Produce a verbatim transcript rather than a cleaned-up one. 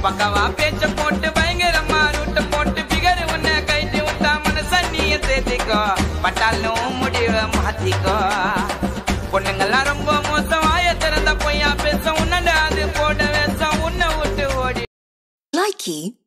பக்கவா பேச்ச போட்டு பயங்கரமா ரூட்ட போட்டு பிகர் உன்னை கைட்டு விட்டா மனச நீய சேர்த்திக்கோ பட்டாலும் முடிவ மாத்திக்கோ பொண்ணுங்கெல்லாம் ரொம்ப மோசம் வாய திறந்த பொய்யா பேச உன்னடா அது போட வேசம் உன்னை விட்டு ஓடி Likey